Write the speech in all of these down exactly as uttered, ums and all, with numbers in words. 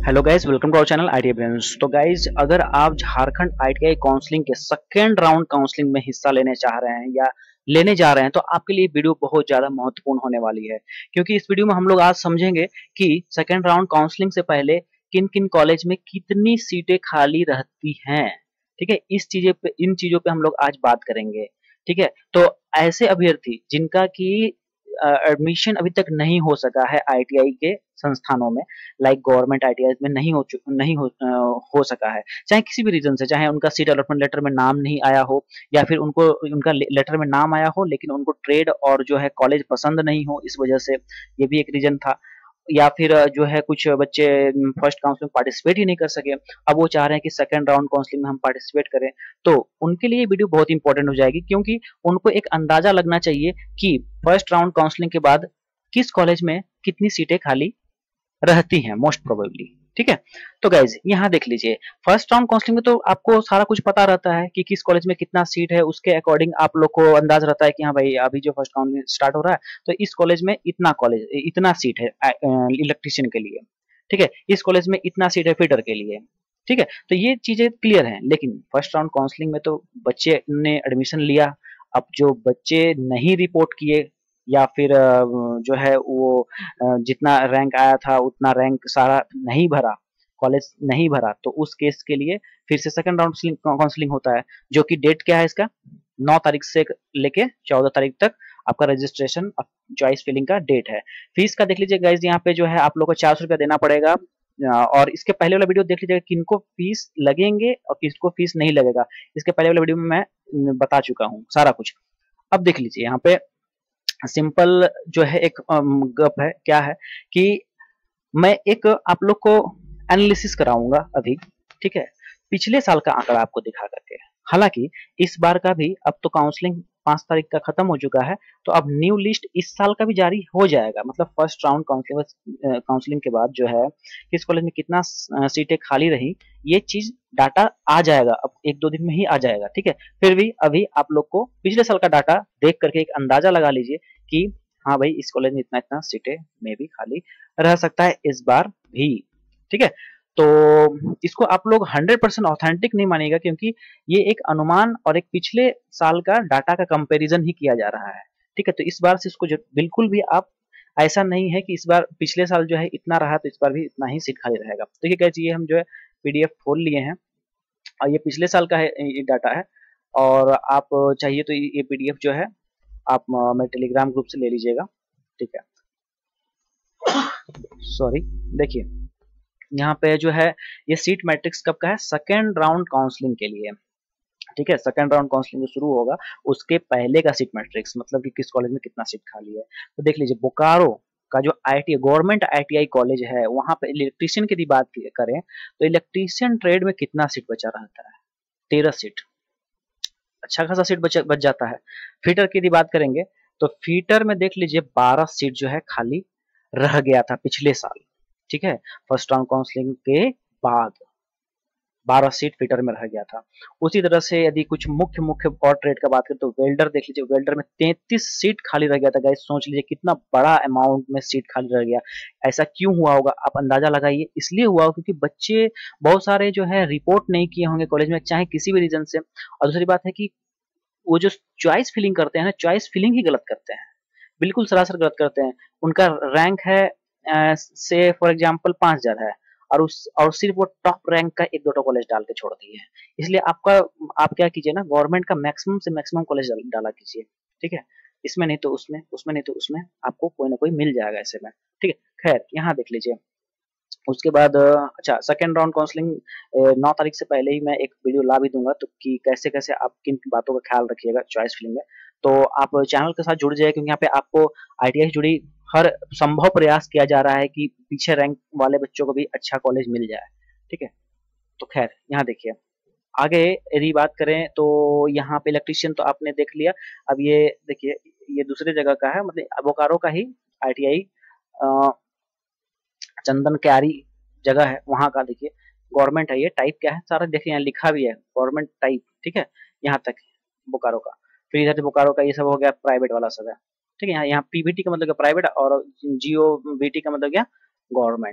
Hello guys, welcome to our channel ITI brains. तो guys, अगर आप झारखंड आईटीआई काउंसलिंग के सेकेंड राउंड काउंसलिंग में हिस्सा लेने चाह रहे हैं या लेने जा रहे हैं तो आपके लिए वीडियो बहुत ज्यादा महत्वपूर्ण होने वाली है, क्योंकि इस वीडियो में हम लोग आज समझेंगे कि सेकेंड राउंड काउंसलिंग से पहले किन किन कॉलेज में कितनी सीटें खाली रहती हैं। ठीक है, इस चीजें पे इन चीजों पे हम लोग आज बात करेंगे। ठीक है, तो ऐसे अभ्यर्थी जिनका की एडमिशन अभी तक नहीं हो सका है आईटीआई के संस्थानों में, लाइक गवर्नमेंट आईटीआई में नहीं हो नहीं हो आ, हो सका है, चाहे किसी भी रीजन से, चाहे उनका सीट अलॉटमेंट लेटर में नाम नहीं आया हो या फिर उनको उनका लेटर में नाम आया हो लेकिन उनको ट्रेड और जो है कॉलेज पसंद नहीं हो, इस वजह से ये भी एक रीजन था। या फिर जो है कुछ बच्चे फर्स्ट काउंसलिंग पार्टिसिपेट ही नहीं कर सके, अब वो चाह रहे हैं कि सेकंड राउंड काउंसलिंग में हम पार्टिसिपेट करें। तो उनके लिए ये वीडियो बहुत इंपॉर्टेंट हो जाएगी, क्योंकि उनको एक अंदाजा लगना चाहिए कि फर्स्ट राउंड काउंसलिंग के बाद किस कॉलेज में कितनी सीटें खाली रहती हैं मोस्ट प्रोबेबली। ठीक है, तो गाइज यहाँ देख लीजिए, फर्स्ट राउंड काउंसलिंग में तो आपको सारा कुछ पता रहता है कि किस कॉलेज में कितना सीट है, उसके अकॉर्डिंग आप लोग को अंदाज रहता है कि हाँ भाई अभी जो फर्स्ट राउंड स्टार्ट हो रहा है तो इस कॉलेज में इतना कॉलेज इतना सीट है इलेक्ट्रिशियन के लिए। ठीक है, इस कॉलेज में इतना सीट है फिटर के लिए। ठीक है, तो ये चीजें क्लियर हैं। लेकिन फर्स्ट राउंड काउंसलिंग में तो बच्चे ने एडमिशन लिया, अब जो बच्चे नहीं रिपोर्ट किए या फिर जो है वो जितना रैंक आया था उतना रैंक सारा नहीं भरा, कॉलेज नहीं भरा, तो उस केस के लिए फिर से सेकंड राउंड काउंसलिंग होता है, जो कि डेट क्या है इसका, नौ तारीख से लेके चौदह तारीख तक आपका रजिस्ट्रेशन चॉइस फिलिंग का डेट है। फीस का देख लीजिए गाइज, यहाँ पे जो है आप लोग को चार सौ रुपया देना पड़ेगा। और इसके पहले वाला वीडियो देख लीजिएगा किनको फीस लगेंगे और किसको फीस नहीं लगेगा, इसके पहले वाले वीडियो में मैं बता चुका हूँ सारा कुछ। अब देख लीजिए यहाँ पे सिंपल जो है एक गप है, क्या है कि मैं एक आप लोग को एनालिसिस कराऊंगा अभी। ठीक है, पिछले साल का आंकड़ा आपको दिखा करके, हालांकि इस बार का भी अब तो काउंसलिंग पांच तारीख का खत्म हो चुका है, तो अब न्यू लिस्ट इस साल का भी जारी हो जाएगा। मतलब फर्स्ट राउंड काउंसलिंग काउंसलिंग के बाद जो है किस कॉलेज में कितना सीटें खाली रही, ये चीज डाटा आ जाएगा, अब एक दो दिन में ही आ जाएगा। ठीक है, फिर भी अभी आप लोग को पिछले साल का डाटा देख करके एक अंदाजा लगा लीजिए कि हाँ भाई इस कॉलेज में इतना इतना सीटें में भी खाली रह सकता है इस बार भी। ठीक है, तो इसको आप लोग हंड्रेड परसेंट ऑथेंटिक नहीं मानिएगा, क्योंकि ये एक अनुमान और एक पिछले साल का डाटा का कंपैरिजन ही किया जा रहा है। ठीक है, तो इस बार से इसको जो बिल्कुल भी आप ऐसा नहीं है कि इस बार पिछले साल जो है इतना रहा तो इस बार भी इतना ही सीट खाली रहेगा। तो ये कह हम जो है पीडीएफ खोल लिए हैं और ये पिछले साल का है, ये डाटा है। और आप चाहिए तो ये पीडीएफ जो है आप मेरे टेलीग्राम ग्रुप से ले लीजिएगा। ठीक है, सॉरी, देखिए यहाँ पे जो है ये सीट मैट्रिक्स कब का है, सेकेंड राउंड काउंसलिंग के लिए। ठीक है, सेकेंड राउंड काउंसलिंग शुरू होगा उसके पहले का सीट मैट्रिक्स, मतलब कि किस कॉलेज में कितना सीट खाली है। तो देख लीजिए बोकारो का जो आईटी गवर्नमेंट आईटीआई कॉलेज है, वहां पे इलेक्ट्रीशियन की बात करें तो इलेक्ट्रीशियन ट्रेड में कितना सीट बचा रहता है, तेरह सीट, अच्छा खासा सीट बच बच जाता है। फीटर की बात करेंगे तो फीटर में देख लीजिए बारह सीट जो है खाली रह गया था पिछले साल। ठीक है, फर्स्ट राउंड काउंसलिंग के बाद बारह सीट फीटर में रह गया था। उसी तरह से यदि कुछ मुख्य मुख्य और ट्रेड का बात करें तो वेल्डर देख लीजिए, वेल्डर में तैंतीस सीट खाली रह गया था। गाइस सोच लीजिए कितना बड़ा अमाउंट में सीट खाली रह गया। ऐसा क्यों हुआ होगा आप अंदाजा लगाइए। इसलिए हुआ होगा क्योंकि बच्चे बहुत सारे जो है रिपोर्ट नहीं किए होंगे कॉलेज में, चाहे किसी भी रीजन से। और दूसरी बात है कि वो जो चॉइस फिलिंग करते हैं ना, चॉइस फिलिंग ही गलत करते हैं, बिल्कुल सरासर गलत करते हैं। उनका रैंक है से फॉर एग्जांपल पांच हजार है और उस और सिर्फ वो टॉप रैंक का एक दो कॉलेज डाल के छोड़ दिए हैं। इसलिए आपका आप क्या कीजिए ना, गवर्नमेंट का मैक्सिमम से मैक्सिमम कॉलेज डाला कीजिए। ठीक है, इसमें नहीं तो उसमें, उसमें नहीं तो उसमें, आपको कोई ना कोई मिल जाएगा ऐसे में। ठीक है, खैर यहाँ देख लीजिए उसके बाद अच्छा सेकेंड राउंड काउंसलिंग नौ तारीख से पहले ही मैं एक वीडियो ला भी दूंगा, तो कि कैसे कैसे आप किन बातों का ख्याल रखिएगा चॉइस फिलिंग में। तो आप चैनल के साथ जुड़ जाए, क्योंकि यहाँ पे आपको आईटीआई से जुड़ी हर संभव प्रयास किया जा रहा है कि पीछे रैंक वाले बच्चों को भी अच्छा कॉलेज मिल जाए। ठीक है, तो खैर यहाँ देखिए आगे यदि बात करें तो यहाँ पे इलेक्ट्रीशियन तो आपने देख लिया। अब ये देखिए ये दूसरे जगह का है, मतलब बोकारो का ही आईटीआई चंदन क्यारी जगह है, वहां का देखिए गवर्नमेंट है। ये टाइप क्या है सारा देखिए यहाँ लिखा भी है, गवर्नमेंट टाइप। ठीक है, यहाँ तक बोकारो का। फिर इधर बोकारो का ये सब हो गया प्राइवेट वाला सब है। ठीक है, यहाँ यहाँ पीवीटी का मतलब प्राइवेट और जियो वीटी का मतलब क्या गवर्नमेंट।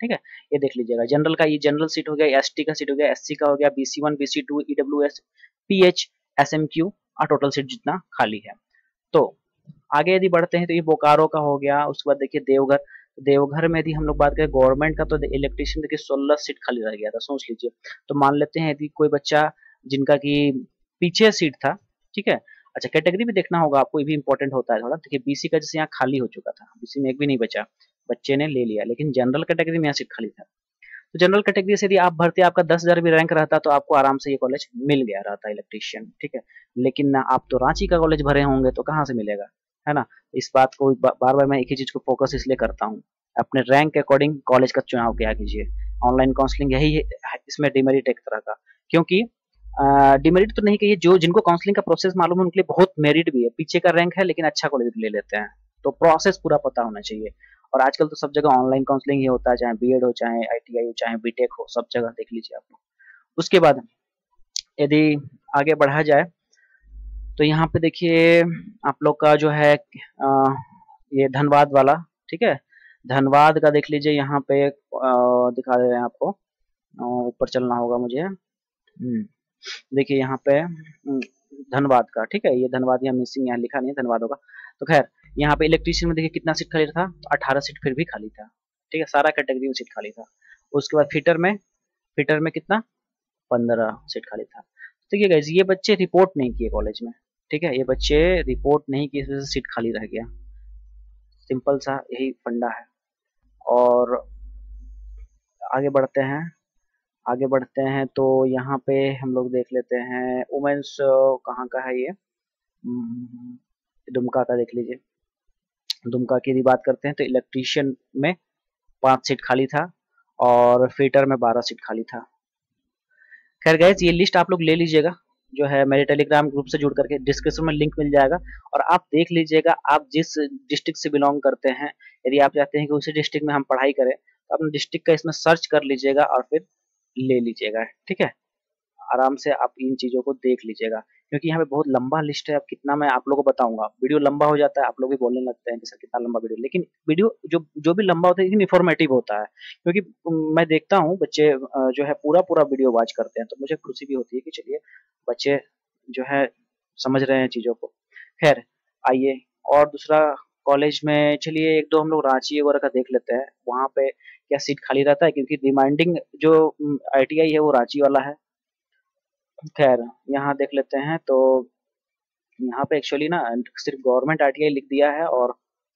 ठीक है, ये देख लीजिएगा। जनरल का ये जनरल सीट हो गया, एसटी का सीट हो गया, एससी का हो गया, BC one, BC two, EWS, PH, SMQ और टोटल सीट जितना खाली है। तो आगे यदि बढ़ते हैं तो ये बोकारो का हो गया। उसके बाद देखिए देवघर, देवघर में यदि हम लोग बात करें गवर्नमेंट का, तो इलेक्ट्रिशियन देखिए सोलह सीट खाली रह गया था, सोच लीजिए। तो मान लेते हैं यदि कोई बच्चा जिनका कि पीछे सीट था, ठीक है। अच्छा, कैटेगरी भी देखना होगा आपको, ये भी इंपॉर्टेंट होता है थोड़ा। देखिए बीसी का जैसे यहाँ खाली हो चुका था, बीसी में एक भी नहीं बचा, बच्चे ने ले लिया, लेकिन जनरल कैटेगरी में यहाँ सीट खाली था। तो जनरल कैटेगरी से यदि आप भरते, आपका दस हजार भी रैंक रहता तो आपको आराम से ये कॉलेज मिल गया रहता इलेक्ट्रिशियन, ठीक है। लेकिन आप तो रांची का कॉलेज भरे होंगे तो कहाँ से मिलेगा, है ना। इस बात को बार बार मैं एक ही चीज को फोकस इसलिए करता हूँ, अपने रैंक के अकॉर्डिंग कॉलेज का चुनाव किया कीजिए। ऑनलाइन काउंसलिंग यही है, इसमें डिमेरिट एक तरह का, क्योंकि डिमेरिट तो नहीं कहिए, जो जिनको काउंसलिंग का प्रोसेस मालूम है उनके लिए बहुत मेरिट भी है। पीछे का रैंक है लेकिन अच्छा कॉलेज ले लेते हैं, तो प्रोसेस पूरा पता होना चाहिए। और आजकल तो सब जगह ऑनलाइन काउंसलिंग ही होता है, चाहे बीएड हो, चाहे आईटीआई हो, चाहे बीटेक हो, सब जगह देख लीजिए आप लोग। उसके बाद यदि आगे बढ़ा जाए तो यहाँ पे देखिए आप लोग का जो है आ, ये धनबाद वाला, ठीक है। धनबाद का देख लीजिए, यहाँ पे आ, दिखा दे रहे हैं आपको, ऊपर चलना होगा मुझे। देखिए यहाँ पे धनबाद का, ठीक है, ये धनबाद यहाँ मिसिंग, यहाँ लिखा नहीं है, धनबाद होगा। तो खैर यहाँ पे इलेक्ट्रिशियन में देखिए कितना सीट खाली था, तो अठारह सीट फिर भी खाली था, ठीक है, सारा कैटेगरी में सीट खाली था। उसके बाद फिटर में, फिटर में कितना, पंद्रह सीट खाली था। देखिए गाइस, ये बच्चे रिपोर्ट नहीं किए कॉलेज में, ठीक है, ये बच्चे रिपोर्ट नहीं किए, इस वजह से सीट खाली रह गया, सिंपल सा यही फंडा है। और आगे बढ़ते हैं, आगे बढ़ते हैं तो यहाँ पे हम लोग देख लेते हैं वुमेन्स कहाँ का है, ये दुमका का देख लीजिए। दुमका की यदि बात करते हैं तो इलेक्ट्रीशियन में पांच सीट खाली था और फिटर में बारह सीट खाली था। खैर गाइस, ये लिस्ट आप लोग ले लीजिएगा, जो है मेरे टेलीग्राम ग्रुप से जुड़ करके, डिस्क्रिप्शन में लिंक मिल जाएगा। और आप देख लीजिएगा आप जिस डिस्ट्रिक्ट से बिलोंग करते हैं, यदि आप चाहते हैं कि उसी डिस्ट्रिक्ट में हम पढ़ाई करें तो अपने डिस्ट्रिक्ट का इसमें सर्च कर लीजिएगा और फिर ले लीजिएगा, ठीक है। आराम से आप इन चीजों को देख लीजिएगा, क्योंकि यहाँ पे बहुत लंबा लिस्ट है। अब कितना मैं आप लोगों को बताऊंगा, वीडियो लंबा हो जाता है, आप लोग भी बोलने लगते हैं कि सर कितना लंबा वीडियो, लेकिन वीडियो जो जो भी लंबा होता है लेकिन इन्फॉर्मेटिव होता है, क्योंकि मैं देखता हूँ बच्चे जो है पूरा पूरा वीडियो वॉच करते हैं, तो मुझे खुशी भी होती है कि चलिए बच्चे जो है समझ रहे हैं चीजों को। खैर आइए, और दूसरा कॉलेज में चलिए एक दो हम लोग रांची वगैरह का देख लेते हैं, वहाँ पे क्या सीट खाली रहता है, क्योंकि रिमाइंडिंग जो आईटीआई है वो रांची वाला है। खैर यहाँ देख लेते हैं, तो यहाँ पे एक्चुअली ना सिर्फ गवर्नमेंट आईटीआई लिख दिया है, और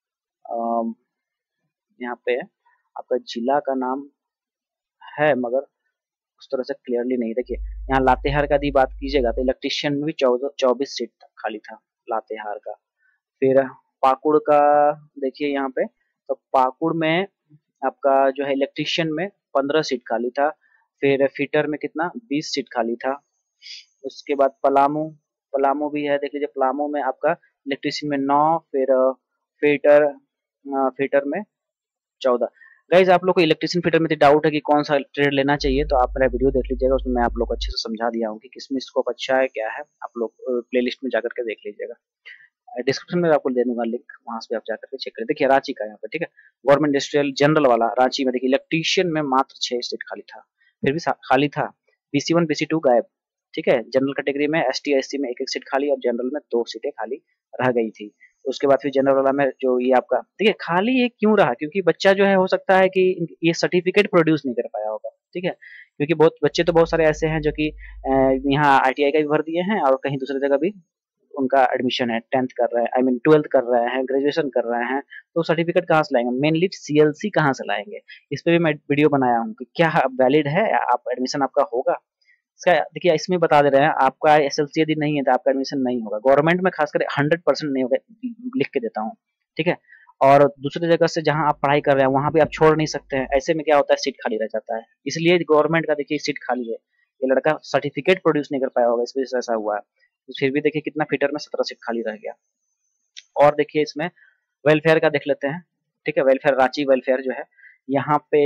यहाँ पे आपका जिला का नाम है मगर उस तरह से क्लियरली नहीं। देखिए यहाँ लातेहार का यदि बात कीजिएगा तो इलेक्ट्रिशियन में भी चौदह चौबीस सीट खाली था लातेहार का। फिर पाकुड़ का देखिए यहाँ पे, तो पाकुड़ में आपका जो है इलेक्ट्रिशियन में पंद्रह सीट खाली था। फिर फिटर में कितना, बीस सीट खाली था। उसके बाद पलामू, पलामू भी है, देख लीजिए पलामू में आपका इलेक्ट्रिशियन में नौ, फिर फिटर फिटर में चौदह। गाइज आप लोग को इलेक्ट्रिशियन फिटर में डाउट है कि कौन सा ट्रेड लेना चाहिए, तो आप मेरा वीडियो देख लीजिएगा, उसमें मैं आप लोग को अच्छे से समझा दिया हूँ कि किसमें स्कोप अच्छा है क्या है। आप लोग प्लेलिस्ट में जाकर के देख लीजिएगा, डिस्क्रिप्शन में आपको दे दूंगा लिंक, वहां से आप जाकर के चेक करें। देखिए रांची का यहाँ पे, ठीक है, गवर्नमेंट इंडस्ट्रियल जनरल वाला रांची में देखिए इलेक्ट्रिशियन में मात्र छह सीट खाली था, फिर भी खाली था। बीसी वन बीसी टू गायब, ठीक है। जनरल कैटेगरी में एस टी एस सी में एक एक सीट खाली और जनरल में दो सीटें खाली रह गई थी। उसके बाद फिर जनरल वाला में जो ये आपका देखिए खाली ये क्यों रहा, क्योंकि बच्चा जो है हो सकता है कि ये सर्टिफिकेट प्रोड्यूस नहीं कर पाया होगा, ठीक है। क्योंकि बहुत बच्चे तो बहुत सारे ऐसे हैं जो कि यहाँ आईटीआई का भी भर दिए हैं और कहीं दूसरी जगह भी उनका एडमिशन है, टेंथ कर रहे हैं, आई मीन ट्वेल्थ कर रहे हैं, ग्रेजुएशन कर रहे हैं, तो सर्टिफिकेट कहाँ से लाएंगे, मेनली सीएलसी कहाँ से लाएंगे। इस पे भी मैं वीडियो बनाया हूँ कि क्या वैलिड है, आप एडमिशन आपका होगा। इसका देखिए इसमें बता दे रहे हैं, आपका एसएलसी यदि नहीं है तो आपका एडमिशन नहीं होगा। गवर्नमेंट में खासकर हंड्रेड परसेंट नहीं होगा, लिख के देता हूँ, ठीक है। और दूसरी जगह से जहाँ आप पढ़ाई कर रहे हैं वहां भी आप छोड़ नहीं सकते हैं, ऐसे में क्या होता है सीट खाली रह जाता है। इसलिए गवर्नमेंट का देखिए सीट खाली है, ये लड़का सर्टिफिकेट प्रोड्यूस नहीं कर पाया होगा, इस वजह से ऐसा हुआ है। फिर भी देखिए कितना फिटर में सत्रह सीट खाली रह गया। और देखिए इसमें वेलफेयर का देख लेते हैं, ठीक है, वेलफेयर रांची वेलफेयर जो है यहाँ पे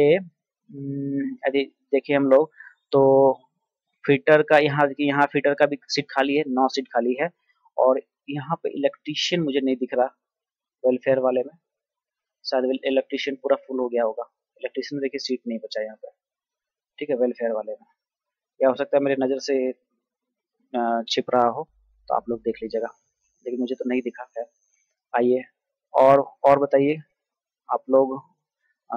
यदि देखिए हम लोग तो फिटर का यहाँ यहाँ फिटर का भी सीट खाली है, नौ सीट खाली है। और यहाँ पे इलेक्ट्रिशियन मुझे नहीं दिख रहा वेलफेयर वाले में, शायद इलेक्ट्रिशियन पूरा फुल हो गया होगा, इलेक्ट्रिशियन में देखिए सीट नहीं बचा यहाँ पे, ठीक है, वेलफेयर वाले में। या हो सकता है मेरे नज़र से अ, छिप रहा हो, तो आप लोग देख लीजिएगा, लेकिन मुझे तो नहीं दिखा। खैर आइए, और और बताइए आप लोग। अ,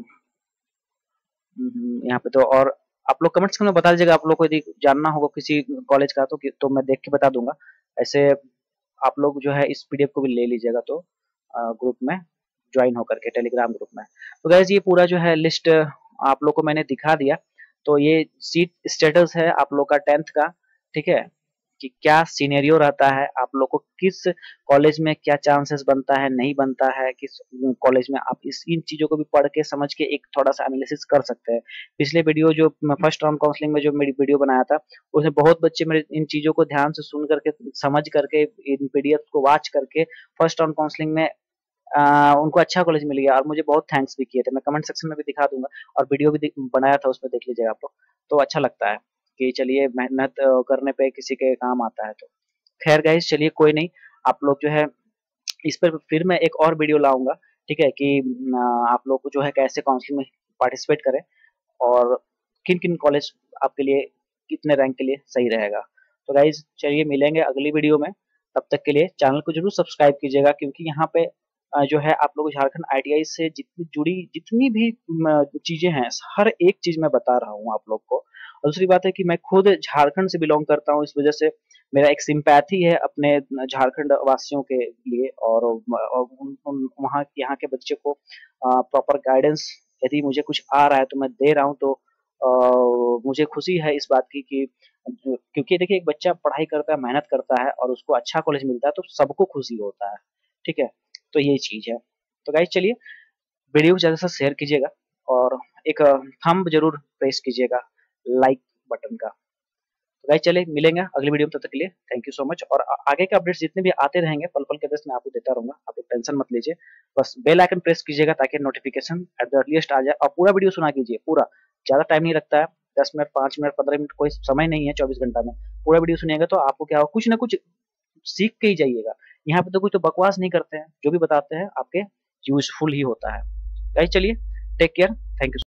हम्म, यहाँ पे तो और आप लोग कमेंट्स में बता दीजिएगा, आप लोग को यदि जानना होगा किसी कॉलेज का तो कि, तो मैं देख के बता दूंगा। ऐसे आप लोग जो है इस पीडीएफ को भी ले लीजिएगा, तो ग्रुप में ज्वाइन होकर के टेलीग्राम ग्रुप में। तो गैस ये पूरा जो है लिस्ट आप लोग को मैंने दिखा दिया। तो ये सीट स्टेटस है आप लोग का टेंथ का, ठीक है, कि क्या सिनेरियो रहता है, आप लोग को किस कॉलेज में क्या चांसेस बनता है, नहीं बनता है, किस कॉलेज में आप इस इन चीज़ों को भी पढ़ के समझ के एक थोड़ा सा एनालिसिस कर सकते हैं। पिछले वीडियो जो फर्स्ट राउंड काउंसलिंग में जो मेरी वीडियो बनाया था, उसमें बहुत बच्चे मेरे इन चीज़ों को ध्यान से सुन करके, समझ करके, इन पीडीएफ को वॉच करके फर्स्ट राउंड काउंसलिंग में आ, उनको अच्छा कॉलेज मिल गया और मुझे बहुत थैंक्स भी किए थे। मैं कमेंट सेक्शन में भी दिखा दूंगा और वीडियो भी बनाया था, उसमें देख लीजिएगा आप लोग। तो अच्छा लगता है कि चलिए मेहनत करने पे किसी के काम आता है। तो खैर गाइस चलिए कोई नहीं, आप लोग जो है इस पर फिर मैं एक और वीडियो लाऊंगा, ठीक है, कि आप लोग को जो है कैसे काउंसलिंग में पार्टिसिपेट करें और किन किन कॉलेज आपके लिए कितने रैंक के लिए सही रहेगा। तो गाइज चलिए मिलेंगे अगली वीडियो में, तब तक के लिए चैनल को जरूर सब्सक्राइब कीजिएगा, क्योंकि यहाँ पे जो है आप लोग झारखंड आईटीआई से जितनी जुड़ी जितनी भी चीजें हैं, हर एक चीज मैं बता रहा हूँ आप लोग को। और दूसरी बात है कि मैं खुद झारखंड से बिलोंग करता हूँ, इस वजह से मेरा एक सिंपैथी है अपने झारखंड वासियों के लिए, और, और उन, उन वहाँ यहाँ के बच्चे को प्रॉपर गाइडेंस यदि मुझे कुछ आ रहा है तो मैं दे रहा हूँ। तो आ, मुझे खुशी है इस बात की कि क्योंकि देखिए एक बच्चा पढ़ाई करता है, मेहनत करता है और उसको अच्छा कॉलेज मिलता है तो सबको खुशी होता है, ठीक है। तो ये चीज है। तो गाइस चलिए वीडियो को ज्यादा से शेयर कीजिएगा और एक थंब जरूर प्रेस कीजिएगा लाइक बटन का। तो गाइस चलिए मिलेंगे अगली वीडियो में, तब तक के लिए थैंक यू सो मच। और आगे के अपडेट्स जितने भी आते रहेंगे पल पल के अपडेट्स मैं आपको देता रहूंगा, आप टेंशन मत लीजिए। बस बेल आइकन प्रेस कीजिएगा ताकि नोटिफिकेशन एट द अर्लीस्ट आ जाए, और पूरा वीडियो सुना कीजिए पूरा, ज्यादा टाइम नहीं लगता है, दस मिनट पांच मिनट पंद्रह मिनट कोई समय नहीं है चौबीस घंटा में। पूरा वीडियो सुनिएगा तो आपको क्या होगा, कुछ ना कुछ सीख के ही जाइएगा। यहाँ पे तो कुछ तो बकवास नहीं करते हैं, जो भी बताते हैं आपके यूजफुल ही होता है। गाइस चलिए टेक केयर, थैंक यू।